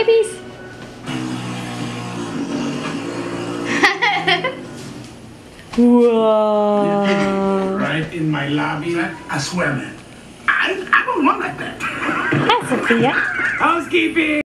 babies? Whoa. Right in my lobby, a swimmer. I don't want like that. Hi, Sophia. Housekeeping!